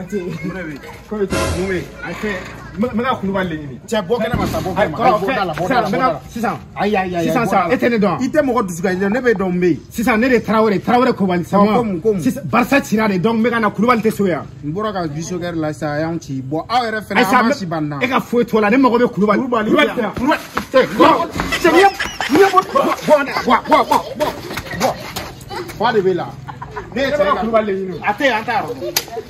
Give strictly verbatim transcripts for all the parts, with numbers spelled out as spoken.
Ante. Ko to mume. Ate mega kulubali ni. Cɛ bɔ kɛnɛ ma sa bɔ kɛnɛ ma. Ayi bɔ da la bɔ da la bɔ da la. Sisan. Ayi ayi ayi. Sisan sa e tɛ ne dɔn. I tɛ mɔgɔ dusu ka yɛlɛ ne bɛ dɔn n bɛ yen. Sisan ne de Tarawele Tarawele Kulubali sama. Ko mun ko mun. Sisan Barisa cira de donc n bɛ ka na Kulubali tɛ so yan. N bɔra ka bisokɛri la sa a y'an ci bɔn aw yɛrɛ fɛnɛ an ma si ban na. E ka foyi t'o la ne mago bɛ Kulubali. Kulubali Kulubali. Fa de bɛ la. Ne ye cɛ Kulubali ɲini. a tɛ yan an t'a yɔrɔ.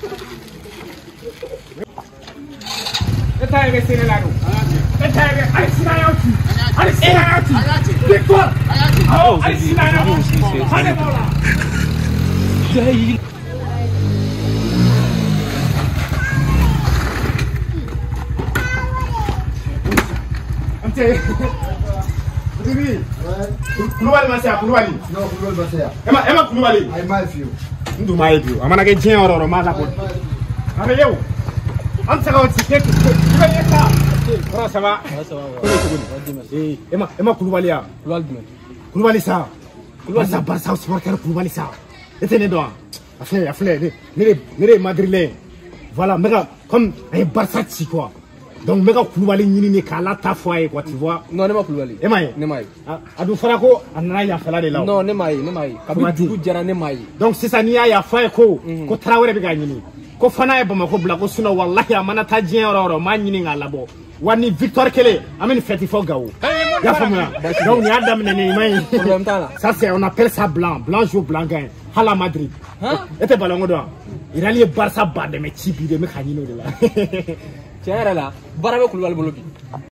E ta ye bɛ sene la don. E ta ye bɛ ali sina y'aw ci. Ali sina y'aw ci. Victoire. Awɔ ali sina y'aw ci. Hali b'o la. Ante. Bibi. Kulubali ma se yan Kulubali. Non Kulubali ma se yan. E ma e ma Kulubali. Ayi maa ye fiyewu. N dun m'a ye bi a mana kɛ diɲɛ yɔrɔ o yɔrɔ n b'a labɔ. A bɛ ye o. An tɛ se ka o ci kɛ Kulubali ye sa. Kɔrɔ ça va. Ça va. Ko bɛ cogo di? E ma e ma Kulubali ya? Kulubali jumɛn? Kulubali sa. Kulubali sa Barisa supporter Kulubali sa. E tɛ ne dɔn wa? A filɛ a filɛ ne ne de ne de ye Madrilène. Voilà n bɛ ka comme a ye Barisa ci quoi. Donc n bɛ ka Kulubali ɲini de k'a la ta fɔ a ye quoi tu vois. Non ne ma Kulubali. E m'a ye? Ne m'a ye. A dun fɔra ko a nana yafala de la. Non ne m'a ye ne m'a ye. Kabi dugu jɛra ne m'a ye. Donc sisan n'i y'a yafa ye ko ko Tarawele bɛ k'a ɲini. Ko fana ye Bamako bila ko sinon wallahi a mana taa diɲɛ yɔrɔ o yɔrɔ n b'a ɲini k'a labɔ. Wa ni victoire kelen an bɛ nin fête fɔ Gawo. I y'a faamuya? Donc nin y'a daminɛ nin ma ye. Problème t'a la. Ça c'est on appelle ça blanc. Blanc joue blanc gagne. Hala Madrid. E tɛ ballon ko dɔn wa? Real ye Barisa ba dɛmɛ ci bi de n bɛ k'a ɲini o de la. Tiɲɛ yɛrɛ la baara bɛ Kulubali bolo bi.